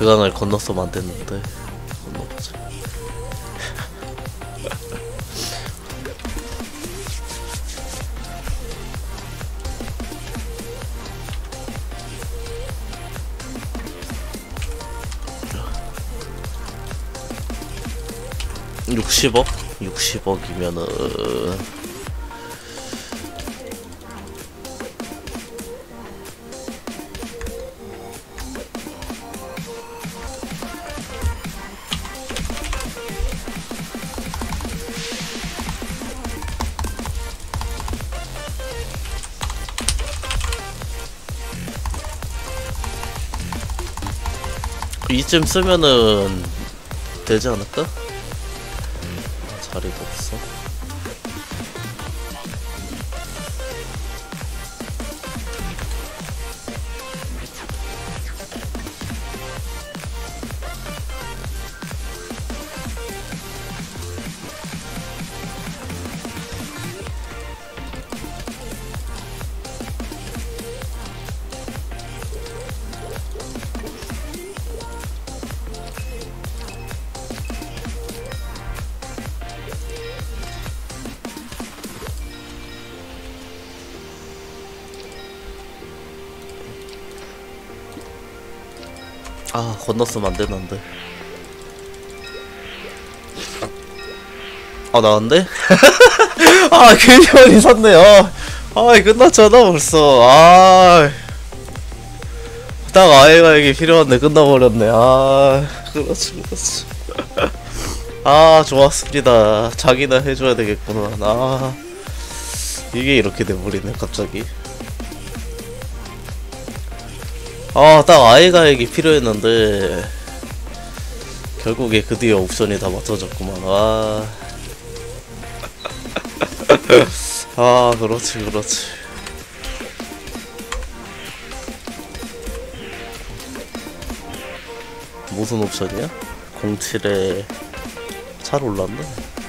그 강을 건넜으면 안 됐는데 건너보자. (60억) 60억이면은 이쯤 쓰면은 되지 않을까? 자리도 없어. 아, 건넜으면 안 되는데. 아, 나왔네? 아, 괜히 많이 샀네. 아, 끝났잖아, 벌써. 아, 딱 아이가 이게 필요한데 끝나버렸네. 아, 그렇지. 아, 좋았습니다. 자기나 해줘야 되겠구나. 아, 이게 이렇게 돼버리네, 갑자기. 아, 딱 아이가에게 필요했는데 결국에 그 뒤에 옵션이 다 맞춰졌구만. 아, 아, 그렇지. 무슨 옵션이야? 07에 잘 올랐네.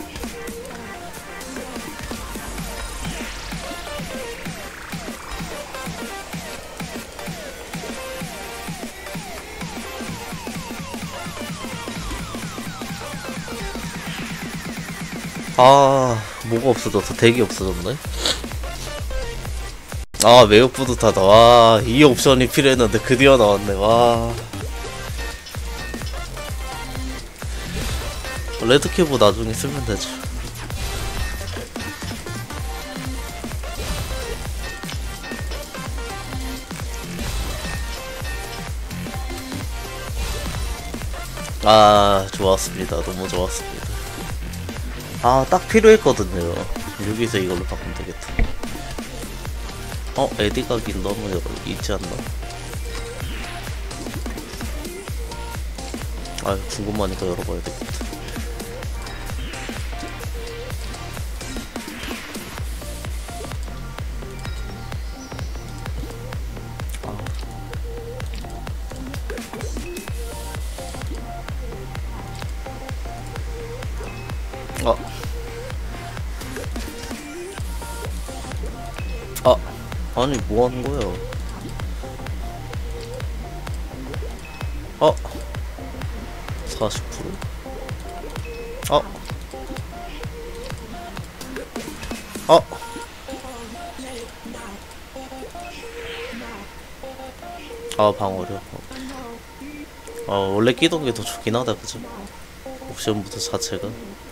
아, 뭐가 없어졌어? 덱이 없어졌네? 아, 매우 뿌듯하다. 와, 이 옵션이 필요했는데 드디어 나왔네. 와, 레드캡브 나중에 쓰면 되지. 아, 좋았습니다. 너무 좋았습니다. 아, 딱 필요했거든요. 여기서 이걸로 바꾸면 되겠다. 에디각이 너무 있지 않나? 아, 궁금하니까 열어봐야 되겠다. 아니, 뭐 하는 거야? 40%? 방어력. 원래 끼던 게 더 좋긴 하다, 그죠? 옵션부터 자체가.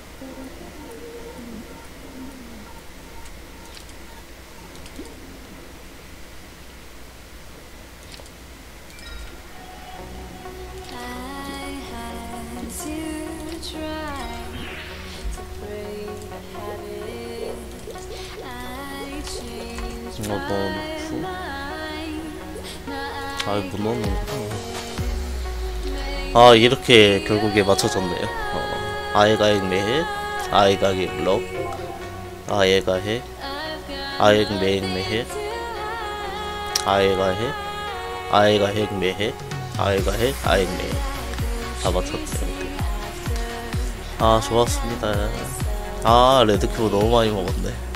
넣어놓고. 못 넣는구나. 이렇게 결국에 맞춰졌네요. 아예가액 메헷, 아예가액 럭, 아예가핵, 아예가 메획 메헷, 아예가핵, 아예가핵 메헷, 아예가핵, 아예가 메헷. 다 맞췄네요. 좋았습니다. 레드큐브 너무 많이 먹었네.